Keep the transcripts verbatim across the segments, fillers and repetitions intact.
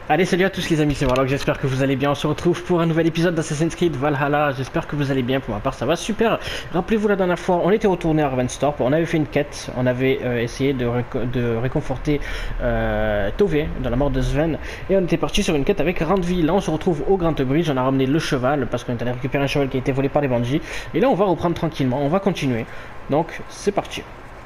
Allez, salut à tous les amis, c'est Warlock, j'espère que vous allez bien. On se retrouve pour un nouvel épisode d'Assassin's Creed Valhalla. J'espère que vous allez bien, pour ma part ça va super. Rappelez-vous, la dernière fois, on était retourné à Ravensthorpe, on avait fait une quête, on avait euh, essayé de, réco de réconforter euh, Tove dans la mort de Sven, et on était parti sur une quête avec Randvi. Là on se retrouve au Grand Bridge, on a ramené le cheval, parce qu'on est allé récupérer un cheval qui a été volé par les bandits. Et là on va reprendre tranquillement, on va continuer. Donc c'est parti.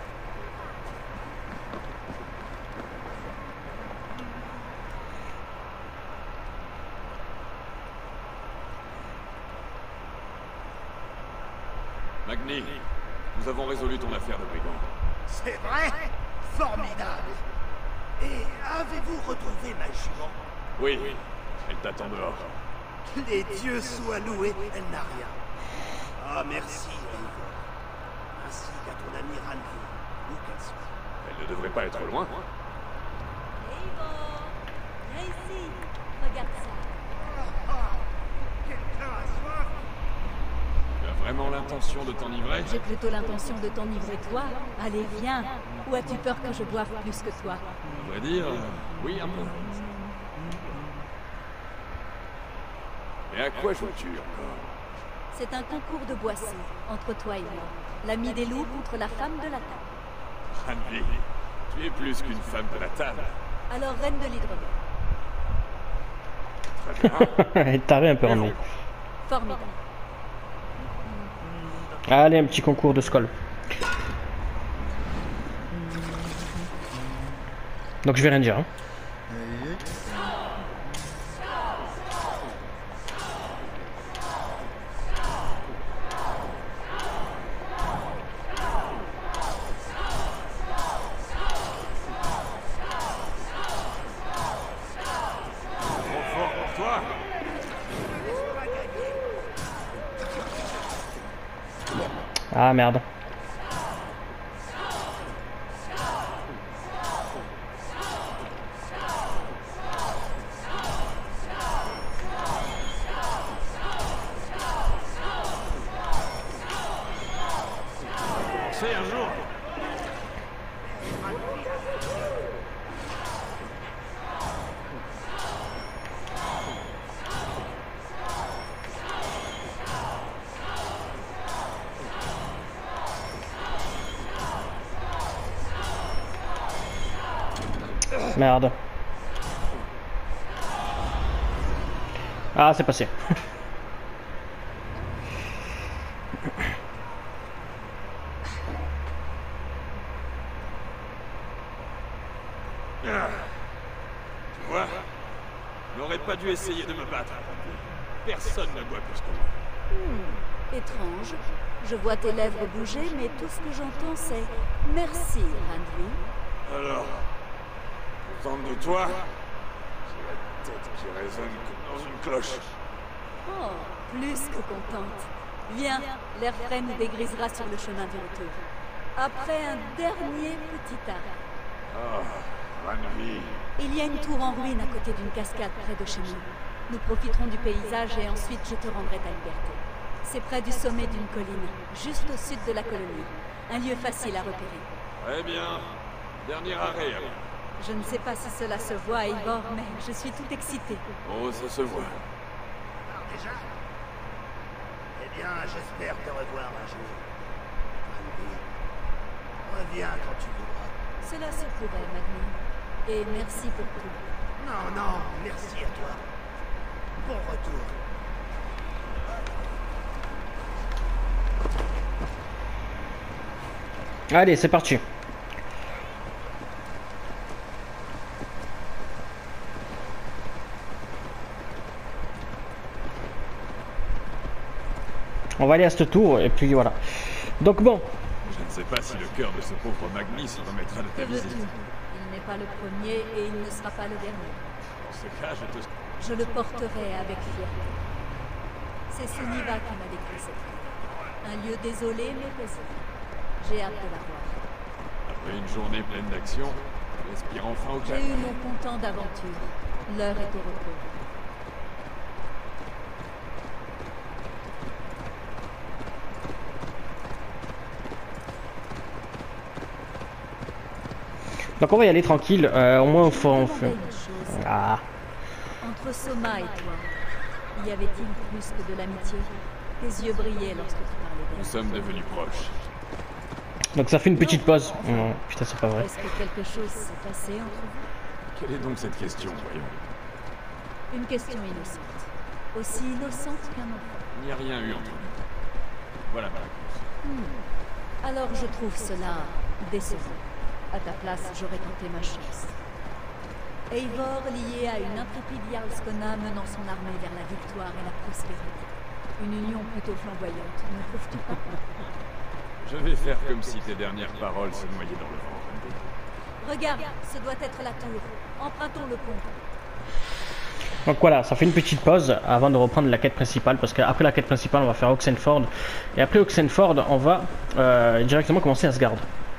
Magni, nous avons résolu ton affaire de brigand. C'est vrai? Formidable. Et avez-vous retrouvé ma jument? Oui, elle t'attend dehors. Les dieux soient loués, elle n'a rien. Ah, merci, Eivor. Ainsi qu'à ton ami Randvi, où qu'elle soit. Elle ne devrait pas être loin. Eivor, viens ici. Regarde ça. Ah, ah, quelqu'un a soif? Tu as vraiment l'intention de t'enivrer? J'ai plutôt l'intention de t'enivrer toi. Allez, viens. Ou as-tu peur que je boive plus que toi? On va dire, euh, oui, un peu. Et à quoi joues-tu encore? C'est un concours de boissons entre toi et moi. L'ami des loups contre la femme de la table. Randvi, tu es plus qu'une femme de la table. Alors, reine de l'hydromel. Très bien. Taré un peu Randvi. Formidable. Allez, un petit concours de Skoll. Donc je vais rien dire. Hein. Trop fort pour toi? Ah merde. C'est un jour. Merde. Ah, c'est passé. Ah. Tu vois, je n'aurais pas dû essayer de me battre. Personne ne boit plus que moi. Hmm, étrange. Je vois tes lèvres bouger, mais tout ce que j'entends, c'est « Merci, Randvi ». Alors, contente de toi? J'ai la tête qui résonne comme dans une cloche. Oh, plus que contente. Viens, l'air frais nous dégrisera sur le chemin du retour. Après un dernier petit arrêt. Oh, Randvi. Il y a une tour en ruine à côté d'une cascade près de chez nous. Nous profiterons du paysage et ensuite je te rendrai ta liberté. C'est près du sommet d'une colline, juste au sud de la colonie. Un lieu facile à repérer. Très bien. Dernier arrêt, alors. Je ne sais pas si cela se voit, Eivor, mais je suis toute excitée. Oh, ça se voit. Alors déjà? Eh bien, j'espère te revoir un jour. Randvi, reviens quand tu voudras. Cela se pourrait, Magni. Et merci pour tout. Non, non, merci à toi. Bon retour. Allez, c'est parti. On va aller à cette tour et puis voilà. Donc bon. Je ne sais pas si le cœur de ce pauvre Magni se remettra de ta Que veux-tu? visite. Il n'est pas le premier et il ne sera pas le dernier. Dans ce cas, je te... Je le porterai avec fierté. C'est Suniva qui m'a décrit cette ville. Un lieu désolé mais paisible. J'ai hâte de la voir. Après une journée pleine d'action, j'aspire enfin au J'ai calme. eu mon content d'aventure. L'heure est au repos. Donc on va y aller tranquille, euh, au moins on fait... on fait- Ah. Entre Soma et toi, y avait-il plus que de l'amitié? Tes yeux brillaient lorsque tu parlais d'elle. Nous sommes devenus proches. Donc ça fait une petite pause. Oh, putain, c'est pas vrai. Est-ce que quelque chose s'est passé entre vous? Quelle est donc cette question, voyons? Une question innocente. Aussi innocente qu'un enfant. Il n'y a rien eu entre nous. Voilà ma réponse. Hmm. Alors je trouve cela décevant. À ta place, j'aurais tenté ma chance. Eivor lié à une intrépide Jarl Skona menant son armée vers la victoire et la prospérité. Une union plutôt flamboyante, ne trouves-tu pas? Je vais faire comme si tes dernières paroles se noyaient dans le vent. Regarde, ce doit être la tour. Empruntons le pont. Donc voilà, ça fait une petite pause avant de reprendre la quête principale, parce qu'après la quête principale, on va faire Oxenford. Et après Oxenford, on va euh, directement commencer Asgard.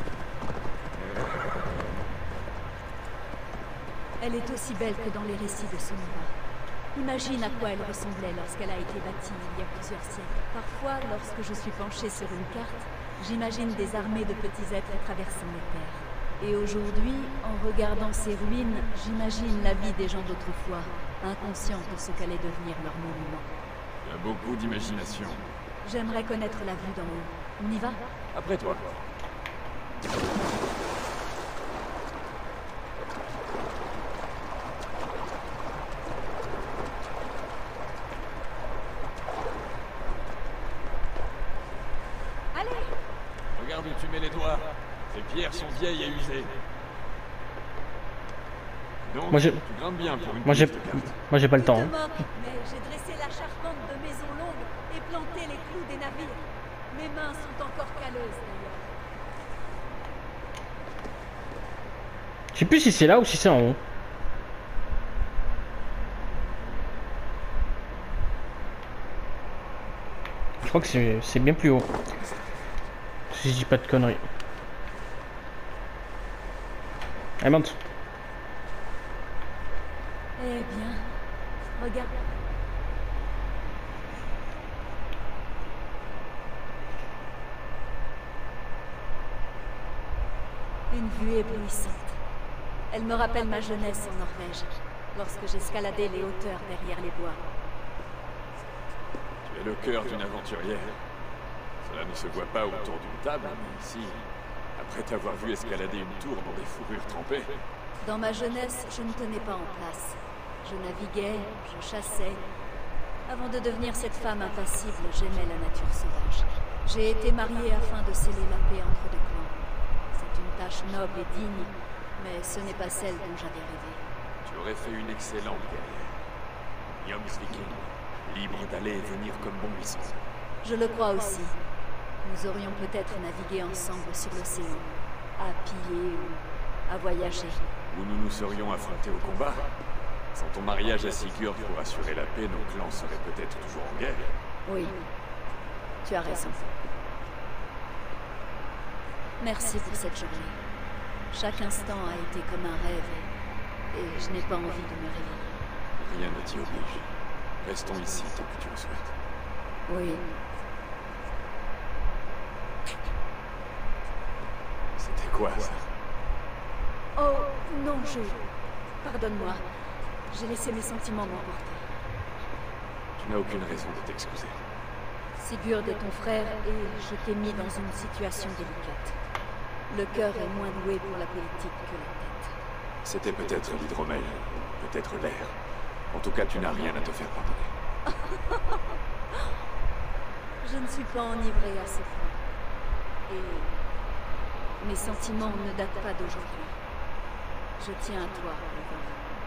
Elle est aussi belle que dans les récits de Sonora. Imagine à quoi elle ressemblait lorsqu'elle a été bâtie il y a plusieurs siècles. Parfois, lorsque je suis penchée sur une carte, j'imagine des armées de petits êtres traversant les terres. Et aujourd'hui, en regardant ces ruines, j'imagine la vie des gens d'autrefois, inconscients de ce qu'allait devenir leur monument. Il y a beaucoup d'imagination. J'aimerais connaître la vue d'en haut. On y va? Après toi. Allez! Regarde où tu mets les doigts. Ces pierres sont vieilles et usées. Donc, Moi, je- tu grimpes bien pour une Moi j'ai piste de carte. moi j'ai pas le Tu temps. te hein. moques, mais j'ai dressé la charpente de maisons longues et planté les clous des navires. Mes mains sont encore calleuses d'ailleurs. Je sais plus si c'est là ou si c'est en haut. Je crois que c'est c'est bien plus haut. Si je dis pas de conneries. Allez, monte. Eh bien, regarde. Une vue éblouissante. Elle me rappelle ma jeunesse en Norvège, lorsque j'escaladais les hauteurs derrière les bois. Tu es le cœur d'une aventurière. Cela ne se voit pas autour d'une table, mais ici, après t'avoir vu escalader une tour dans des fourrures trempées, Dans ma jeunesse, je ne tenais pas en place. Je naviguais, je chassais. Avant de devenir cette femme impassible, j'aimais la nature sauvage. J'ai été mariée afin de sceller la paix entre deux clans. C'est une tâche noble et digne, mais ce n'est pas celle dont j'avais rêvé. tu aurais fait une excellente guerrière. Jomsviking, libre d'aller et venir comme bon lui semble. Je le crois aussi. Nous aurions peut-être navigué ensemble sur l'océan, à piller ou à voyager. Où nous nous serions affrontés au combat. Sans ton mariage à Sigurd pour assurer la paix, nos clans seraient peut-être toujours en guerre. Oui, tu as raison. Merci pour cette journée. Chaque instant a été comme un rêve, et je n'ai pas envie de me réveiller. Rien ne t'y oblige. Restons ici tant que tu le souhaites. Oui, C'était quoi ça? oh non, je... Pardonne-moi. J'ai laissé mes sentiments m'emporter. Tu n'as aucune raison de t'excuser. Sigurd est ton frère et je t'ai mis dans une situation délicate. Le cœur est moins doué pour la politique que la tête. C'était peut-être l'hydromel, peut-être l'air. En tout cas, tu n'as rien à te faire pardonner. Je ne suis pas enivrée à ce point. Et mes sentiments ne datent pas d'aujourd'hui. Je tiens à toi, Eivor.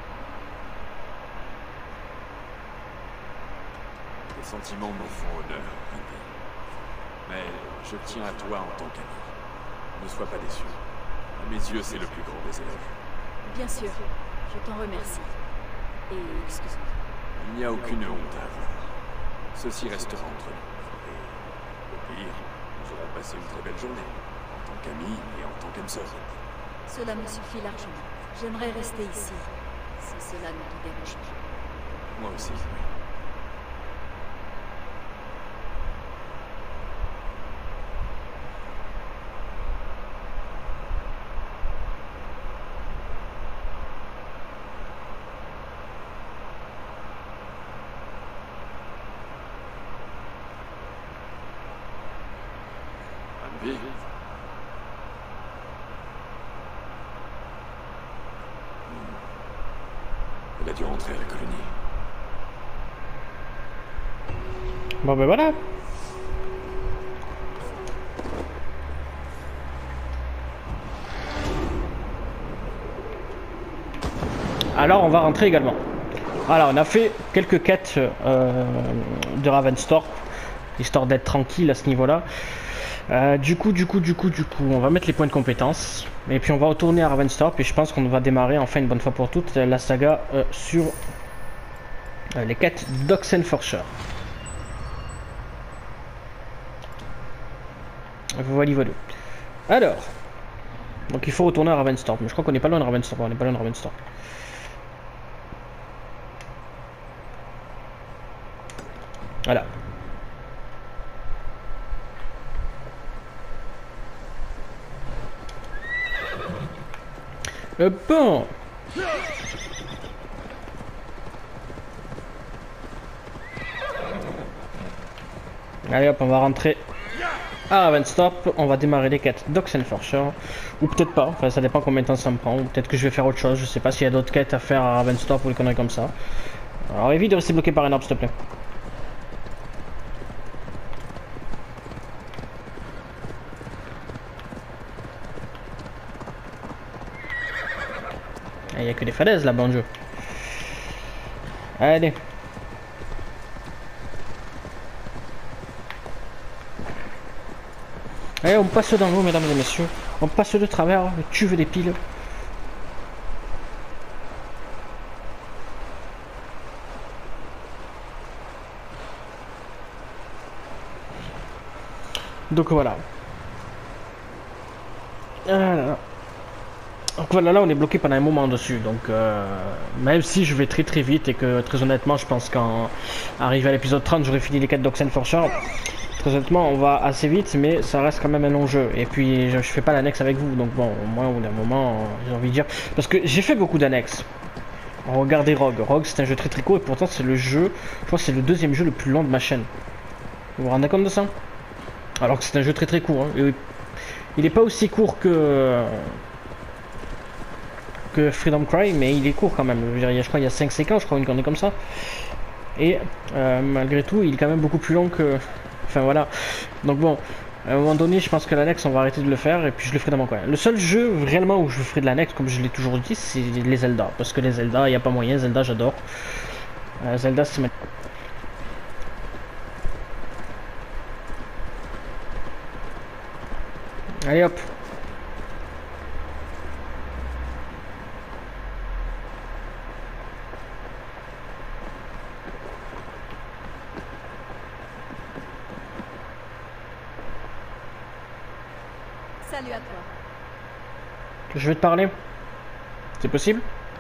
Tes sentiments me font honneur, Randy. Mais je tiens à toi en tant qu'ami. Ne sois pas déçu. À mes yeux, c'est le plus grand des élèves. Bien sûr, je t'en remercie. Et excuse-moi. Il n'y a aucune honte à avoir. Ceci restera entre nous. Et au pire, nous aurons passé une très belle journée. En tant qu'amis et en tant qu'âme sœur. Cela me suffit largement. J'aimerais rester ici, si cela ne te dérange pas. Moi aussi, oui. a dû rentrer à la colonie. Bon ben voilà. Alors on va rentrer également. Voilà, on a fait quelques quêtes euh, de Ravensthorpe, histoire d'être tranquille à ce niveau-là. Euh, du coup, du coup, du coup, du coup, on va mettre les points de compétence. Et puis on va retourner à Ravensthorpe et je pense qu'on va démarrer enfin une bonne fois pour toutes la saga euh, sur euh, les quêtes d'Oxenfordshire. Voilà, voilà. Alors, donc il faut retourner à Ravensthorpe. Mais je crois qu'on n'est pas loin de Ravensthorpe. On n'est pas loin de Ravensthorpe. Voilà. Euh, bon. Allez hop, on va rentrer à Ravensthorpe. On va démarrer les quêtes d'Oxenfordshire. Ou peut-être pas, enfin ça dépend combien de temps ça me prend. Ou peut-être que je vais faire autre chose. Je sais pas s'il y a d'autres quêtes à faire à Ravensthorpe ou des conneries comme ça. Alors évite de rester bloqué par un arbre s'il te plaît. Il n'y a que des falaises là-bas en jeu. Allez. Allez, on passe dans l'eau, mesdames et messieurs. On passe de travers le cuve des piles. Donc voilà. Voilà. Donc voilà, là on est bloqué pendant un moment dessus, donc euh, même si je vais très très vite et que très honnêtement je pense qu'en arrivé à l'épisode trente j'aurai fini les quêtes d'Oxenfordshire, très honnêtement on va assez vite mais ça reste quand même un long jeu et puis je, je fais pas l'annexe avec vous, donc bon au moins au bout d'un moment euh, j'ai envie de dire, parce que j'ai fait beaucoup d'annexes. Regardez Rogue, Rogue c'est un jeu très très court et pourtant c'est le jeu, je crois que c'est le deuxième jeu le plus long de ma chaîne. Vous vous rendez compte de ça? Alors que c'est un jeu très très court, hein. Et il est pas aussi court que... que Freedom Cry, mais il est court quand même. Je, veux dire, il y a, je crois qu'il y a cinq séquences, je crois, une connerie comme ça. Et euh, malgré tout, il est quand même beaucoup plus long que... Enfin voilà. Donc bon, à un moment donné, je pense que l'annexe, on va arrêter de le faire et puis je le ferai dans mon coin. Le seul jeu réellement où je ferai de l'annexe, comme je l'ai toujours dit, c'est les Zelda. Parce que les Zelda, il n'y a pas moyen. Zelda, j'adore. Euh, Zelda, c'est... Allez hop. Salut à toi. Je vais te parler. C'est possible?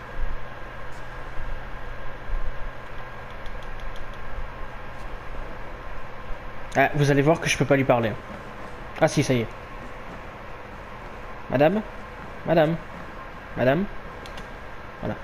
Ah, vous allez voir que je peux pas lui parler. Ah si, ça y est. Madame? Madame? Madame? Voilà.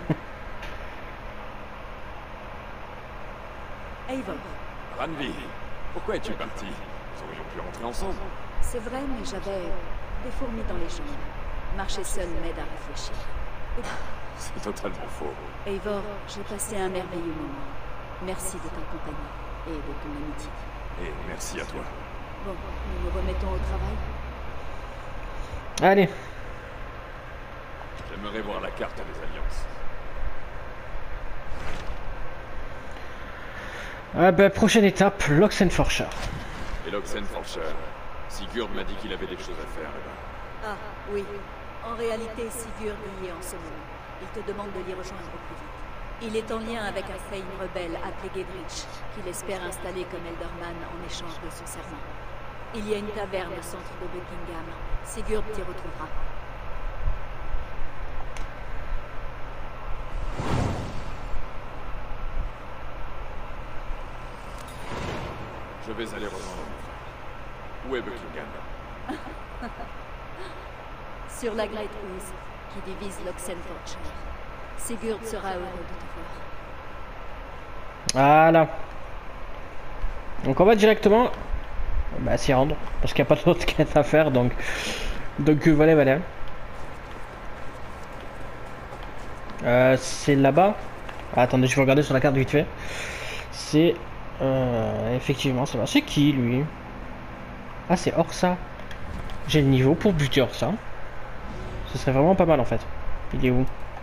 Eivor. Randvi, pourquoi es-tu parti? Nous aurions pu rentrer ensemble. C'est vrai, mais j'avais des fourmis dans les jambes. Marcher seul m'aide à réfléchir. C'est totalement faux. Eivor, j'ai passé un merveilleux moment. Merci de ta compagnie et de ton amitié. Et merci à toi. Bon, nous nous remettons au travail. Allez. J'aimerais voir la carte des alliances. Ah ben, prochaine étape, l'Oxenfordshire. Et l'Oxenfordshire. Sigurd m'a dit qu'il avait des choses à faire là-bas. Ah, oui. En réalité, Sigurd y est en ce moment. Il te demande de l'y rejoindre au plus vite. Il est en lien avec un Thane rebelle appelé Gedrich, qu'il espère installer comme Elderman en échange de son serment. Il y a une taverne au centre de Buckingham. Sigurd t'y retrouvera. Je vais aller rejoindre mon frère. Où est Buckingham? Sur la Great Ooze, qui divise l'Oxenfordshire. Sigurd sera heureux de te voir. Voilà. Donc on va directement bah, s'y rendre, parce qu'il n'y a pas d'autre quête à faire, donc... Donc euh, voilà, voilà. Euh, c'est là-bas. Ah, attendez, je vais regarder sur la carte vite fait. C'est... Euh, effectivement, c'est C'est qui, lui? Ah, c'est Orsa. J'ai le niveau pour buter Orsa. Ce serait vraiment pas mal, en fait. Il est où?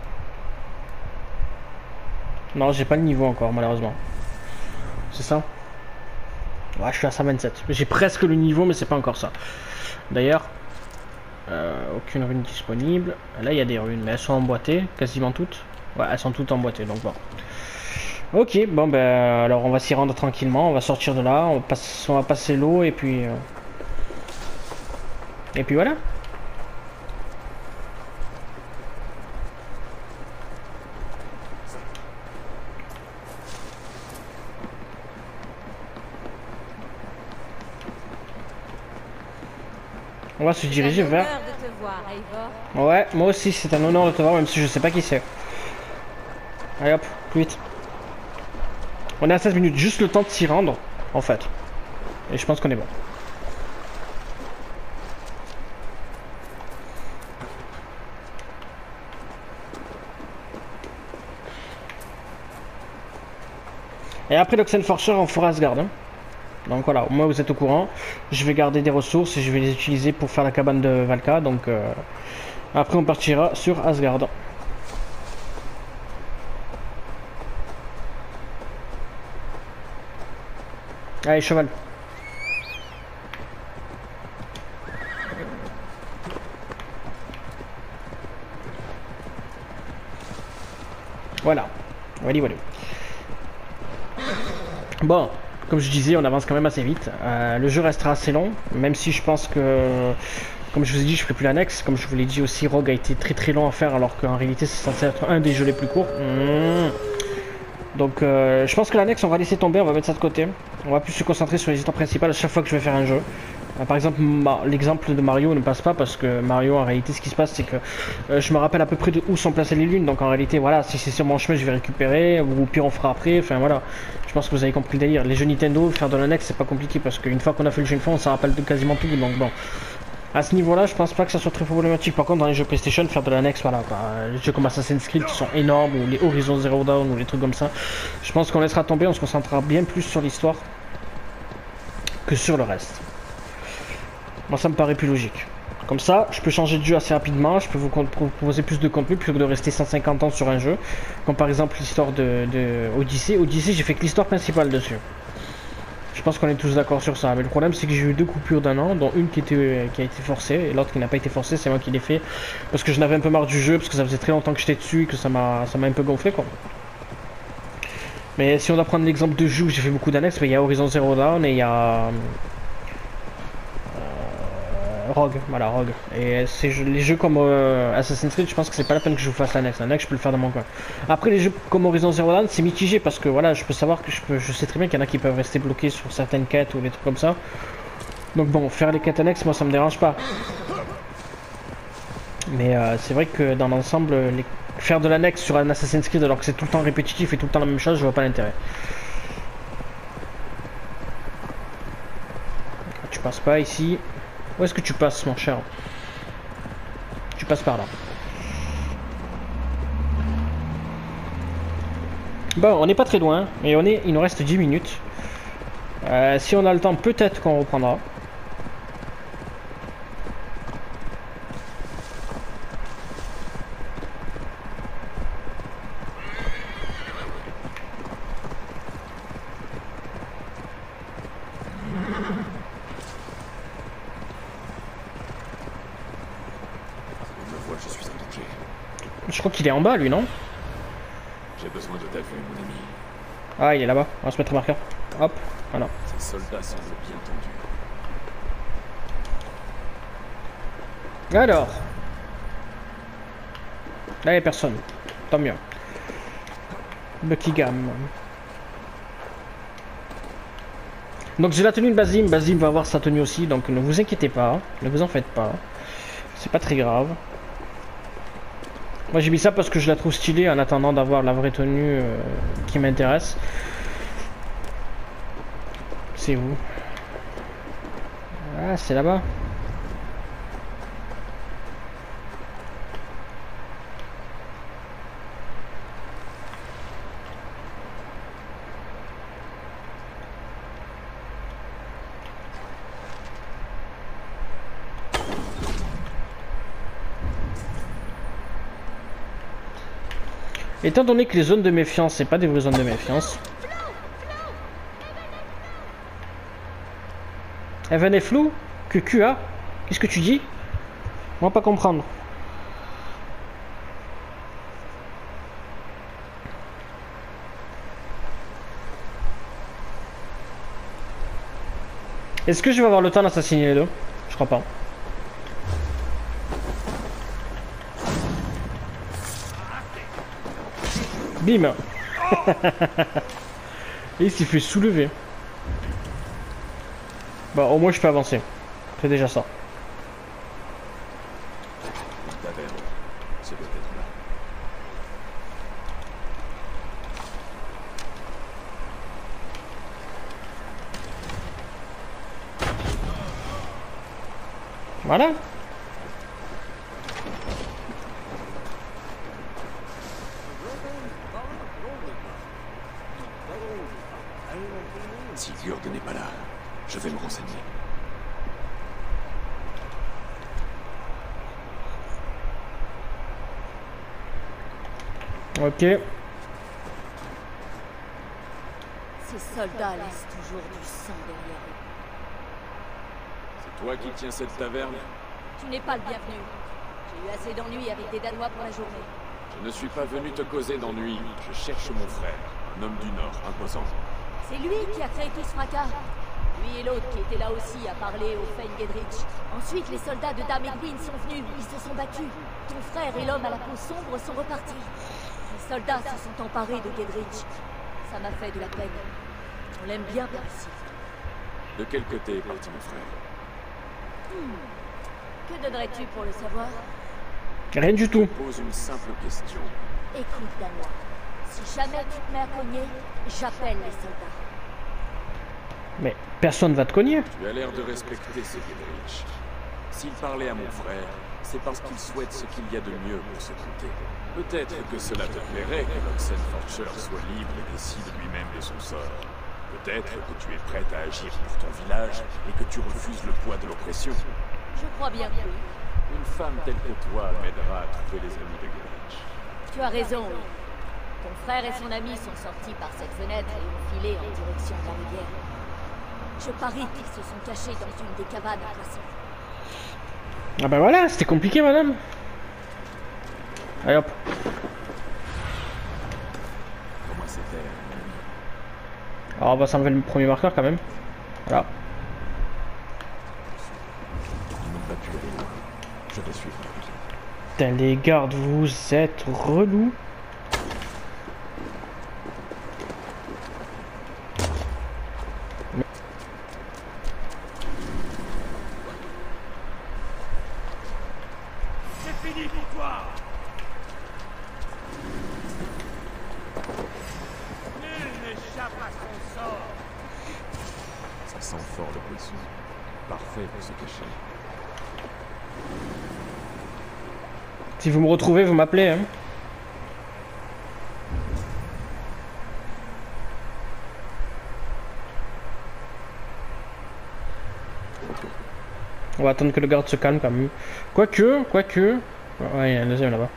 Non, j'ai pas le niveau encore, malheureusement. C'est ça? Ouais, je suis à cent vingt-sept. J'ai presque le niveau, mais c'est pas encore ça. D'ailleurs, euh, aucune rune disponible. Là, il y a des runes, mais elles sont emboîtées, quasiment toutes. Ouais, elles sont toutes emboîtées, donc bon. Ok, bon ben, alors on va s'y rendre tranquillement. On va sortir de là, on, passe, on va passer l'eau et puis... Euh... Et puis voilà. On va se diriger vers... de te voir, Eivor. Ouais, moi aussi c'est un honneur de te voir, même si je sais pas qui c'est. Allez hop, plus vite. On est à seize minutes, juste le temps de s'y rendre, en fait. Et je pense qu'on est bon. Et après l'Oxenforger, on fera Asgard. Hein. Donc voilà, au moins vous êtes au courant. Je vais garder des ressources et je vais les utiliser pour faire la cabane de Valka. Donc euh, après on partira sur Asgard. Allez, cheval. Voilà. Voilà, voilà. Bon, comme je disais, on avance quand même assez vite. Euh, le jeu restera assez long, même si je pense que, comme je vous ai dit, je ferai plus l'annexe. Comme je vous l'ai dit aussi, Rogue a été très très long à faire, alors qu'en réalité c'est censé être un des jeux les plus courts. Mmh. Donc euh, je pense que l'annexe on va laisser tomber, on va mettre ça de côté. On va plus se concentrer sur les histoires principales à chaque fois que je vais faire un jeu. Euh, par exemple, l'exemple de Mario ne passe pas parce que Mario en réalité ce qui se passe c'est que euh, je me rappelle à peu près de où sont placées les lunes. Donc en réalité voilà, si c'est sur mon chemin je vais récupérer, ou au pire on fera après, enfin voilà. Je pense que vous avez compris le délire. Les jeux Nintendo, faire de l'annexe c'est pas compliqué parce qu'une fois qu'on a fait le jeu une fois on s'en rappelle de quasiment tout. Donc bon. À ce niveau-là, je pense pas que ça soit très problématique. Par contre, dans les jeux PlayStation, faire de l'annexe, voilà, bah, les jeux comme Assassin's Creed qui sont énormes, ou les Horizon Zero Dawn, ou les trucs comme ça, je pense qu'on laissera tomber, on se concentrera bien plus sur l'histoire que sur le reste. Moi, ça me paraît plus logique. Comme ça, je peux changer de jeu assez rapidement, je peux vous proposer plus de contenu plutôt que de rester cent cinquante ans sur un jeu. Comme par exemple l'histoire de, de Odyssey. Odyssey, j'ai fait que l'histoire principale dessus. Je pense qu'on est tous d'accord sur ça, mais le problème c'est que j'ai eu deux coupures d'un an, dont une qui, était, qui a été forcée, et l'autre qui n'a pas été forcée, c'est moi qui l'ai fait, parce que je n'avais un peu marre du jeu, parce que ça faisait très longtemps que j'étais dessus, et que ça m'a un peu gonflé quoi. Mais si on doit prendre l'exemple de jeux où j'ai fait beaucoup d'annexes, il y a Horizon Zero Dawn et il y a... Rogue, voilà, Rogue. Et les jeux comme euh, Assassin's Creed, je pense que c'est pas la peine que je vous fasse l'annexe. L'annexe, je peux le faire dans mon coin. Après, les jeux comme Horizon Zero Dawn, c'est mitigé parce que voilà, je peux savoir que je peux, je sais très bien qu'il y en a qui peuvent rester bloqués sur certaines quêtes ou des trucs comme ça. Donc bon, faire les quêtes annexes, moi ça me dérange pas. Mais euh, c'est vrai que dans l'ensemble, les... faire de l'annexe sur un Assassin's Creed alors que c'est tout le temps répétitif et tout le temps la même chose, je vois pas l'intérêt. Tu passes pas ici. Où est-ce que tu passes, mon cher? Tu passes par là. Bon, on n'est pas très loin, mais on est, il nous reste dix minutes. Euh, si on a le temps, peut-être qu'on reprendra. Je crois qu'il est en bas, lui, non? J'ai besoin de ta vue, mon ami. Ah, il est là-bas. On va se mettre un marqueur. Hop, voilà. Ces soldats semblent bien tendus. Alors. Là, il n'y a personne. Tant mieux. Buckingham. Donc, j'ai la tenue de Basim. Basim va avoir sa tenue aussi. Donc, ne vous inquiétez pas. Ne vous en faites pas. C'est pas très grave. Moi j'ai mis ça parce que je la trouve stylée en attendant d'avoir la vraie tenue euh, qui m'intéresse. C'est où? Ah, c'est là-bas. Étant donné que les zones de méfiance, c'est pas des vraies zones de méfiance. Evan est flou? Que Q A? Qu'est-ce que tu dis? On va pas comprendre. Est-ce que je vais avoir le temps d'assassiner les deux? Je crois pas. Bim. Et il s'est fait soulever. Bah au moins je peux avancer. C'est déjà ça. Une taverne. Ça doit être là. Voilà. Si Gurd n'est pas là, je vais me renseigner. Ok. Ces soldats laissent toujours du sang derrière eux. C'est toi qui tiens cette taverne? Tu n'es pas le bienvenu. J'ai eu assez d'ennuis avec des Danois pour la journée. Je ne suis pas venu te causer d'ennui. Je cherche mon frère, un homme du Nord, imposant. C'est lui qui a créé tout ce fracas. Lui et l'autre qui était là aussi à parler au Fein Gedrich. Ensuite, les soldats de Dame Edwin sont venus. Ils se sont battus. Ton frère et l'homme à la peau sombre sont repartis. Les soldats se sont emparés de Gedrich. Ça m'a fait de la peine. On l'aime bien par ici. De quel côté est parti mon frère? Hmm. Que donnerais-tu pour le savoir? Rien du tout. Je pose une simple question. Écoute, Danois. Si jamais tu te mets à cogner, j'appelle les soldats. Mais personne va te cogner. Tu as l'air de respecter ce Gedrich. S'il parlait à mon frère, c'est parce qu'il souhaite ce qu'il y a de mieux pour se compter. Peut-être que cela te plairait que l'Oxenforger soit libre et décide lui-même de son sort. Peut-être que tu es prête à agir pour ton village et que tu refuses le poids de l'oppression. Je crois bien que oui. Une femme telle que toi m'aidera à trouver les amis de Gedrich. Tu as raison, oui. Ton frère et son ami sont sortis par cette fenêtre et ont filé en direction de la rivière. Je parie qu'ils se sont cachés dans une des cabanes à poissons. Ah bah voilà, c'était compliqué madame. Allez hop. Comment c'était? Alors on va s'enlever le premier marqueur quand même. Voilà. Ils n'ont pas pu aller loin. Je vais suivre. Putain les gardes, vous êtes relous. Ça sent fort le poisson. Parfait pour se cacher. Si vous me retrouvez, vous m'appelez hein. On va attendre que le garde se calme quand même. Quoique, quoique... Ouais, il y a un deuxième là-bas.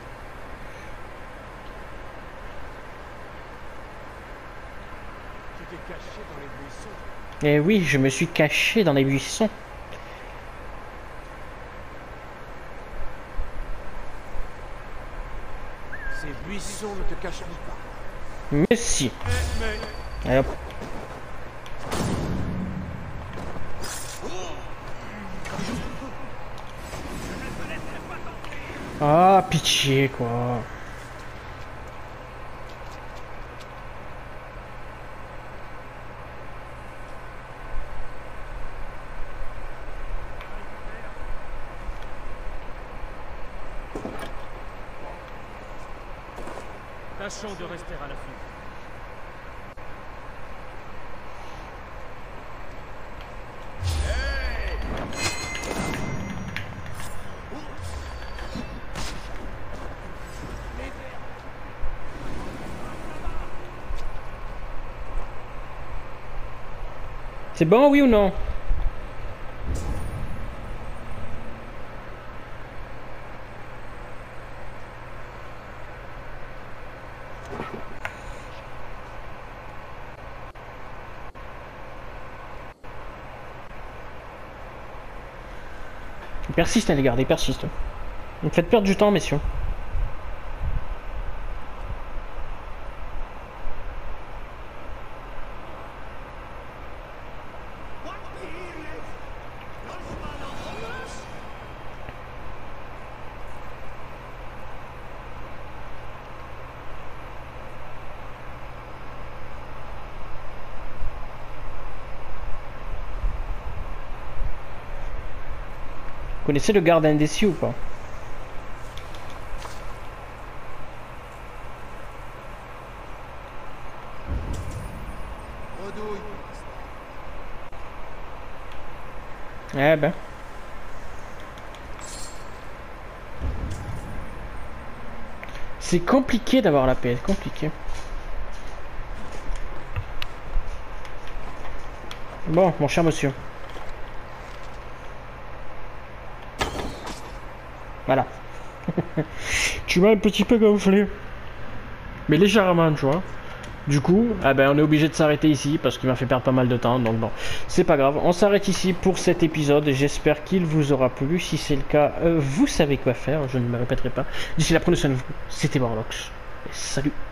Tu t'es caché dans les buissons. Eh oui, je me suis caché dans les buissons. Ces buissons ne te cacheront pas. Mais si. Allez hop. Ah, pitié quoi. Tâchons de rester à l'affût. C'est bon, oui ou non? Il persiste, hein, les gars, il persiste. Vous me faites perdre du temps, messieurs. Vous connaissez le garde indécis ou pas? Eh ben. C'est compliqué d'avoir la paix, compliqué. Bon, mon cher monsieur. Voilà. Tu m'as un petit peu gonflé. Mais légèrement, tu vois. Du coup, eh ben, on est obligé de s'arrêter ici parce qu'il m'a fait perdre pas mal de temps. Donc bon, c'est pas grave. On s'arrête ici pour cet épisode. J'espère qu'il vous aura plu. Si c'est le cas, euh, vous savez quoi faire. Je ne me répéterai pas. D'ici là, prenez soin de vous. C'était Warlocks. Et salut.